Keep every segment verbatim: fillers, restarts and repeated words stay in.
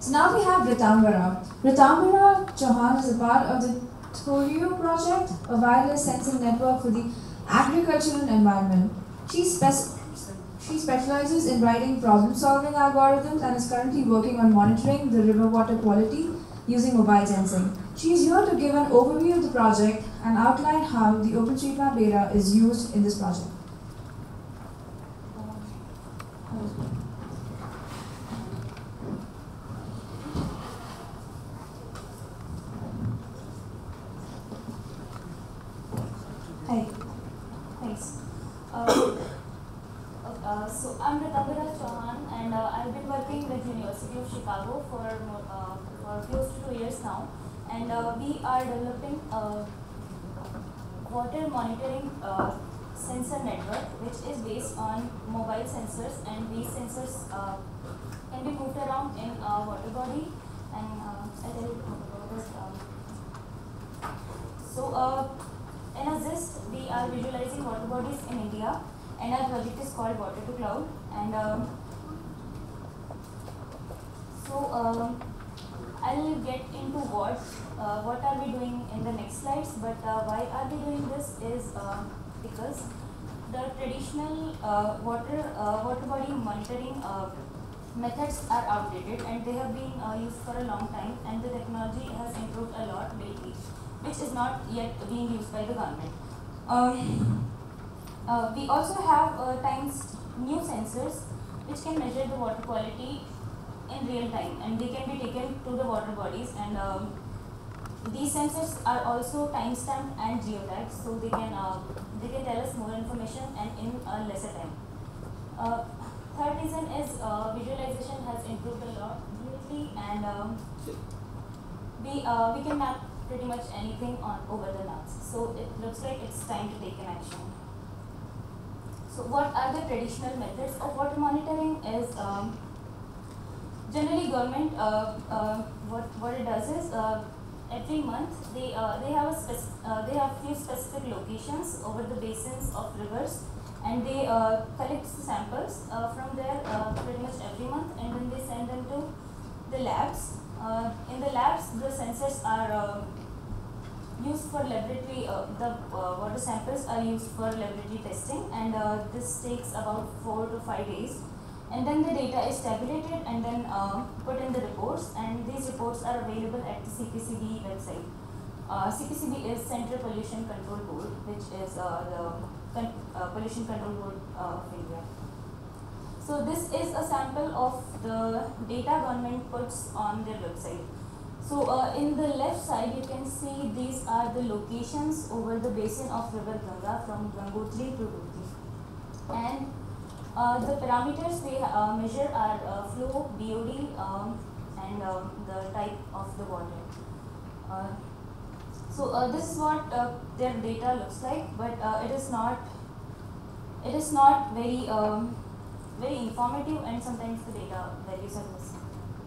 So now we have Ritambhara. Ritambhara Chauhan is a part of the Thorio project, a wireless sensing network for the agricultural environment. She, spec- she specializes in writing problem-solving algorithms and is currently working on monitoring the river water quality using mobile sensing. She is here to give an overview of the project and outline how the OpenStreetMap data is used in this project. Hi. Thanks. Uh, uh, so I'm Ritambhara Chauhan, and uh, I've been working with University of Chicago for uh, for close to two years now, and uh, we are developing a water monitoring uh, sensor network, which is based on mobile sensors, and these sensors uh, can be moved around in a water body, and uh, I tell you about this. Um, so. Uh, In a gist, we are visualizing water bodies in India, and our project is called Water to Cloud. And um, so um, I'll get into what uh, what are we doing in the next slides. But uh, why are we doing this is uh, because the traditional uh, water uh, water body monitoring uh, methods are outdated, and they have been uh, used for a long time, and the technology has improved a lot lately, which is not yet being used by the government. Um, uh, we also have uh, times new sensors which can measure the water quality in real time, and they can be taken to the water bodies, and um, these sensors are also time-stamped and geotagged, so they can uh, they can tell us more information and in a lesser time. Uh, third reason is uh, visualization has improved a lot lately, and um, we uh, we can map pretty much anything on over the maps. So it looks like it's time to take an action. So what are the traditional methods of water monitoring is um, generally government uh, uh, what what it does is uh, every month they uh, they have a spec- uh, they have few specific locations over the basins of rivers, and they uh, collect samples uh, from there uh, pretty much every month, and then they send them to the labs. Uh, in the labs, the sensors are uh, used for laboratory, uh, the uh, water samples are used for laboratory testing, and uh, this takes about four to five days. And then the data is tabulated and then uh, put in the reports, and these reports are available at the C P C B website. Uh, C P C B is Central Pollution Control Board, which is uh, the con uh, Pollution Control Board uh, of India. So this is a sample of the data government puts on their website. So uh, in the left side, you can see these are the locations over the basin of River Ganga from Gangotri to Ruti. And uh, the parameters they uh, measure are uh, flow, B O D, um, and um, the type of the water. Uh, so uh, this is what uh, their data looks like, but uh, it is not. It is not very. Um, very informative, and sometimes the data values are missing.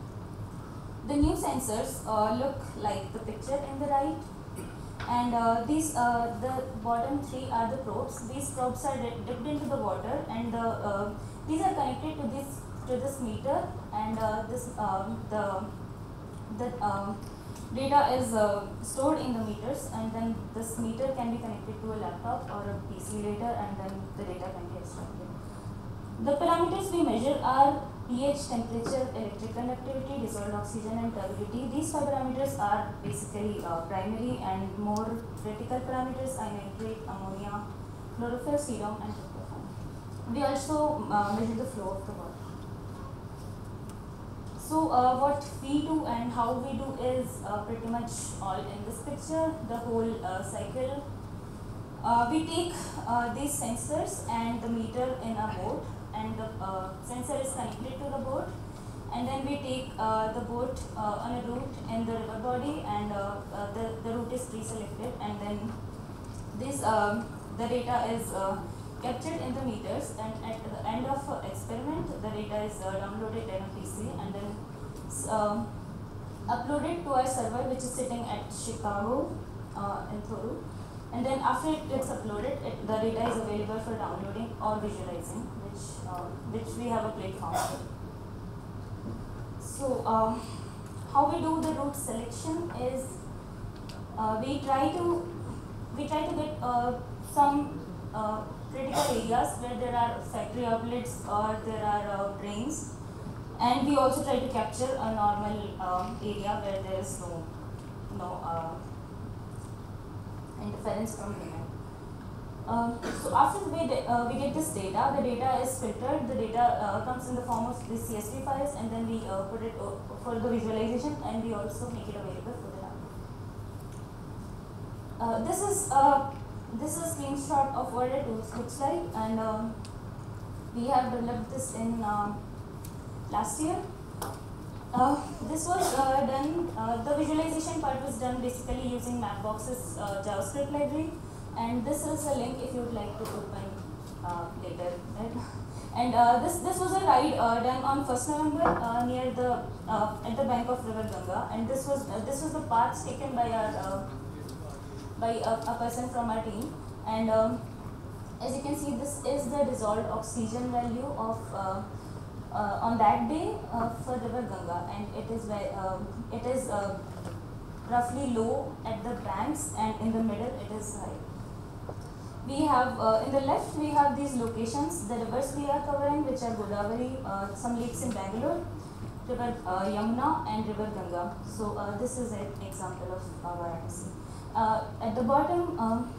The new sensors uh, look like the picture in the right, and uh, these uh, the bottom three are the probes. These probes are dipped into the water, and the uh, these are connected to this to this meter, and uh, this um, the the um, data is uh, stored in the meters, and then this meter can be connected to a laptop or a P C later, and then the data can be extracted. The parameters we measure are pH, temperature, electric conductivity, dissolved oxygen, and turbidity. These five parameters are basically uh, primary, and more critical parameters are nitrate, ammonia, chlorophyll, serum, and tryptophan. We also uh, measure the flow of the water. So uh, what we do and how we do is uh, pretty much all in this picture, the whole uh, cycle. Uh, we take uh, these sensors and the meter in a boat, and the uh, sensor is connected to the boat, and then we take uh, the boat uh, on a route in the river body, and uh, uh, the, the route is pre-selected, and then this uh, the data is uh, captured in the meters, and at the end of uh, experiment the data is uh, downloaded in a P C, and then uh, uploaded to our server, which is sitting at Chicago uh, in Thoru. And then after it gets uploaded, it, the data is available for downloading or visualizing, which uh, which we have a platform for. So um, how we do the route selection is uh, we try to we try to get uh, some uh, critical areas where there are factory outlets or there are uh, drains, and we also try to capture a normal um, area where there is no no uh, interference from human. Um, so after we, uh, we get this data, the data is filtered, the data uh, comes in the form of these C S V files, and then we uh, put it uh, for the visualization, and we also make it available for the lab. Uh, this is uh, this is a screenshot of what it looks like, and um, we have developed this in uh, last year. Uh, this was uh, done, uh, the visualization part was done basically using Mapbox's uh, JavaScript library. And this is a link if you would like to open uh, later. Right? And uh, this this was a ride uh, done on first November uh, near the uh, at the bank of River Ganga, and this was uh, this was the path taken by our uh, by a, a person from our team. And um, as you can see, this is the dissolved oxygen value of uh, uh, on that day uh, for River Ganga, and it is very, uh, it is uh, roughly low at the banks, and in the middle it is high. We have, uh, in the left, we have these locations, the rivers we are covering, which are Godavari, uh, some lakes in Bangalore, River uh, Yamuna, and River Ganga. So uh, this is an example of uh, Varanasi. Uh, at the bottom, um,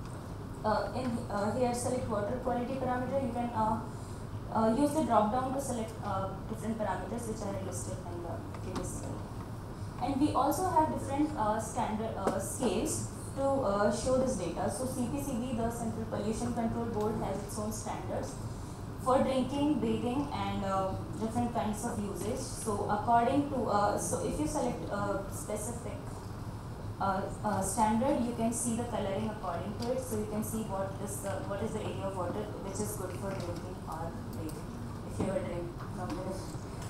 uh, in uh, here, select water quality parameter. You can uh, uh, use the drop down to select uh, different parameters which are listed in the previous slide. And we also have different uh, standard uh, scales to uh, show this data. So C P C B, the Central Pollution Control Board, has its own standards for drinking, bathing, and uh, different kinds of usage. So according to, uh, so if you select a specific uh, uh, standard, you can see the coloring according to it. So you can see what is the what is the area of water which is good for drinking or bathing, if you ever drink from there.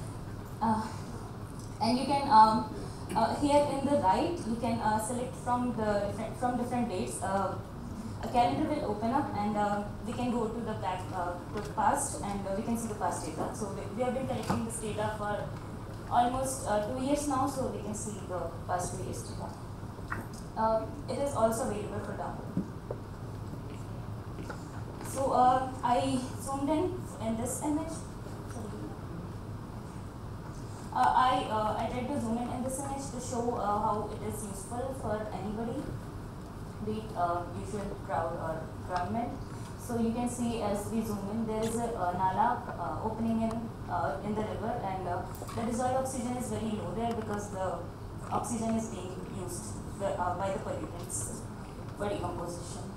Uh, and you can um, Uh, here in the right, you can uh, select from the different, from different dates. Uh, a calendar will open up, and uh, we can go to the back, uh, to the past, and uh, we can see the past data. So we, we have been collecting this data for almost uh, two years now, so we can see the past two years data. Uh, it is also available for download. So uh, I zoomed in in this image. Uh, I, uh, I tried to zoom in in this image to show uh, how it is useful for anybody, be it uh, usual crowd or government. So you can see as we zoom in, there is a uh, nala uh, opening in uh, in the river, and uh, the dissolved oxygen is very low there because the oxygen is being used the, uh, by the pollutants for decomposition.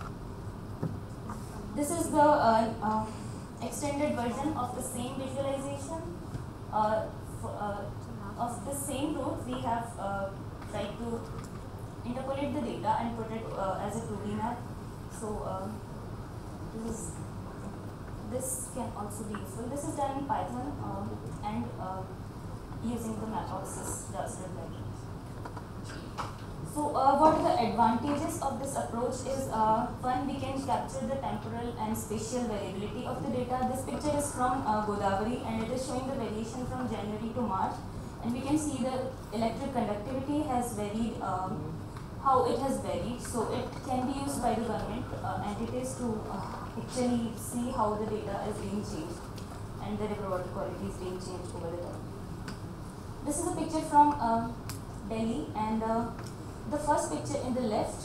This is the uh, uh, extended version of the same visualization. Uh, For, uh, of the same route, we have uh, tried to interpolate the data and put it uh, as a two D map. So uh, this is this can also be useful. This is done in Python uh, and uh, using the Mapbox's JavaScript library. So uh, what are the advantages of this approach is, uh, one, we can capture the temporal and spatial variability of the data. This picture is from uh, Godavari, and it is showing the variation from January to March. And we can see the electric conductivity has varied, um, how it has varied. So it can be used by the government uh, entities to uh, actually see how the data is being changed and the river water quality is being changed over the time. This is a picture from uh, Delhi, and uh, the first picture in the left,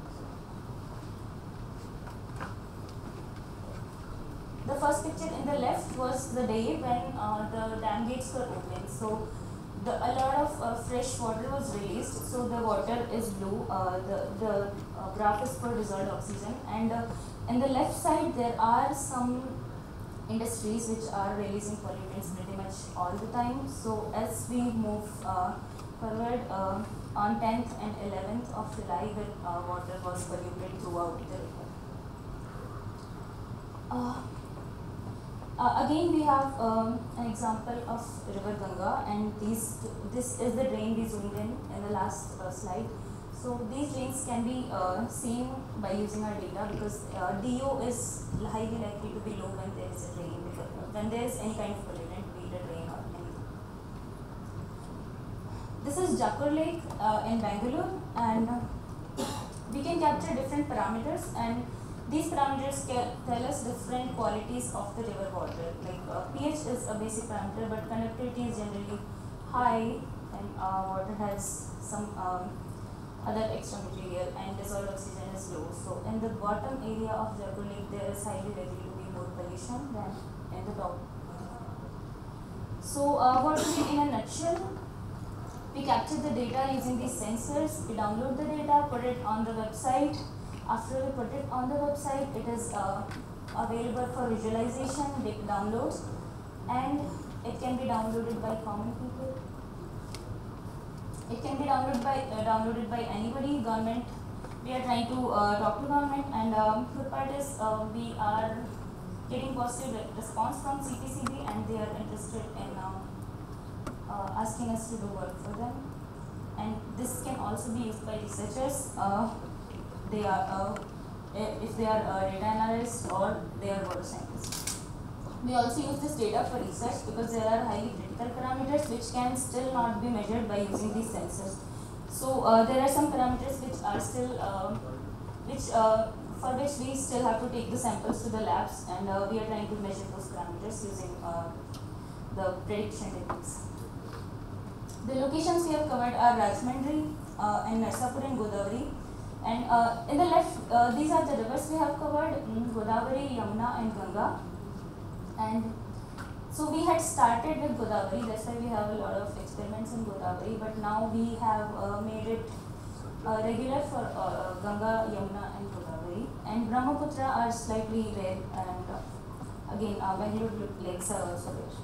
the first picture in the left was the day when uh, the dam gates were open. So the, a lot of uh, fresh water was released. So the water is blue. Uh, the the uh, graph is for dissolved oxygen, and uh, in the left side there are some industries which are releasing pollutants pretty much all the time. So as we move uh, forward. Uh, On tenth and eleventh of July, the uh, water was polluted throughout the river. Uh, uh, again, we have um, an example of River Ganga, and these this is the drain we zoomed in in the last uh, slide. So these drains can be uh, seen by using our data, because uh, D O is highly likely to be low when there is a drain, because when there is any kind of pollutant, be it a drain or anything. this is Jakur Lake uh, in Bangalore, and uh, we can capture different parameters, and these parameters can tell us different qualities of the river water. Like uh, pH is a basic parameter, but conductivity is generally high, and uh, water has some um, other extra material, and dissolved oxygen is low. So in the bottom area of Jakur Lake, there is highly likely to be more pollution than in the top. So uh, what we did in a nutshell, we capture the data using these sensors, we download the data, put it on the website. After we put it on the website, it is uh, available for visualization, downloads, and it can be downloaded by common people. It can be downloaded by uh, downloaded by anybody. Government, we are trying to uh, talk to government, and um, good part is uh, we are getting positive response from C P C B, and they are interested in uh, uh, asking us to do work for them. And this can also be used by researchers. Uh, they are uh, if they are uh, data analysts or they are water scientists. We also use this data for research because there are highly critical parameters which can still not be measured by using these sensors. So uh, there are some parameters which are still, uh, which uh, for which we still have to take the samples to the labs, and uh, we are trying to measure those parameters using uh, the prediction techniques. The locations we have covered are Rajahmundry uh, and Narsapur and Godavari. And uh, in the left, uh, these are the rivers we have covered, mm, Godavari, Yamuna and Ganga. And so we had started with Godavari, that's why we have a lot of experiments in Godavari, but now we have uh, made it uh, regular for uh, Ganga, Yamuna and Godavari. And Brahmaputra are slightly rare, and uh, again uh, Bangalore lakes are also there.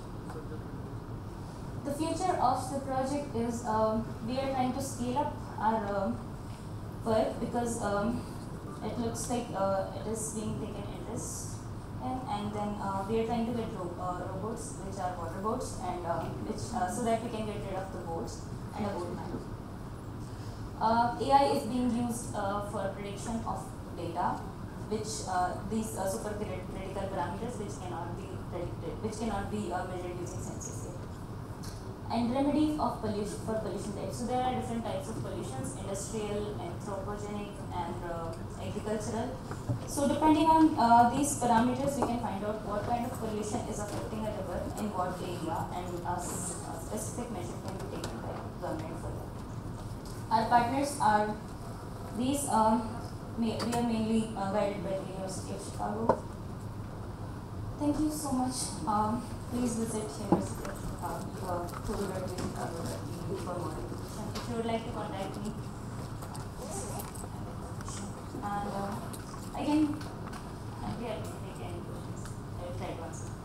The future of the project is um, we are trying to scale up our um, work because um, it looks like uh, it is being taken interest. And, and then uh, we are trying to get ro uh, robots, which are water boats, and uh, which uh, so that we can get rid of the boats and a boatman. Uh, A I is being used uh, for prediction of data, which uh, these uh, super critical parameters which cannot be predicted, which cannot be uh, measured using sensors yet. And remedy of pollution for pollution types. So there are different types of pollutions: industrial, anthropogenic, and uh, agricultural. So depending on uh, these parameters, we can find out what kind of pollution is affecting a river in what area, and a, a specific measure can be taken by government for that. Our partners are these. Um, we are mainly uh, guided by the University of Chicago. Thank you so much. Um, please visit University of Chicago uh, for more information. If you would like to contact me, and uh, again, I'm here to take any questions. I will try to answer.